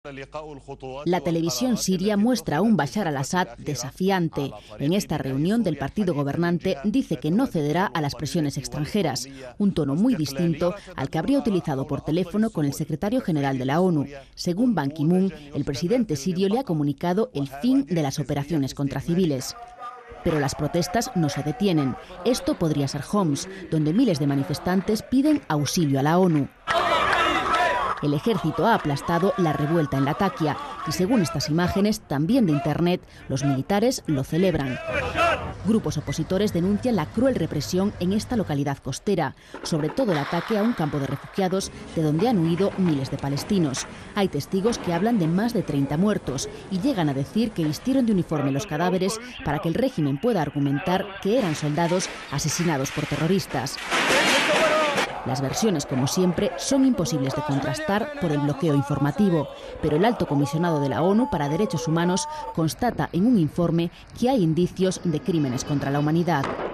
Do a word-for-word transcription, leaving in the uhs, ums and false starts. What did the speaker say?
La televisión siria muestra a un Bashar al-Assad desafiante. En esta reunión del partido gobernante dice que no cederá a las presiones extranjeras, un tono muy distinto al que habría utilizado por teléfono con el secretario general de la ONU. Según Ban Ki-moon, el presidente sirio le ha comunicado el fin de las operaciones contra civiles. Pero las protestas no se detienen. Esto podría ser Homs, donde miles de manifestantes piden auxilio a la ONU. El ejército ha aplastado la revuelta en Latakia y, según estas imágenes, también de Internet, los militares lo celebran. Grupos opositores denuncian la cruel represión en esta localidad costera, sobre todo el ataque a un campo de refugiados de donde han huido miles de palestinos. Hay testigos que hablan de más de treinta muertos y llegan a decir que vistieron de uniforme los cadáveres para que el régimen pueda argumentar que eran soldados asesinados por terroristas. Las versiones, como siempre, son imposibles de contrastar por el bloqueo informativo, pero el alto comisionado de la ONU para Derechos Humanos constata en un informe que hay indicios de crímenes contra la humanidad.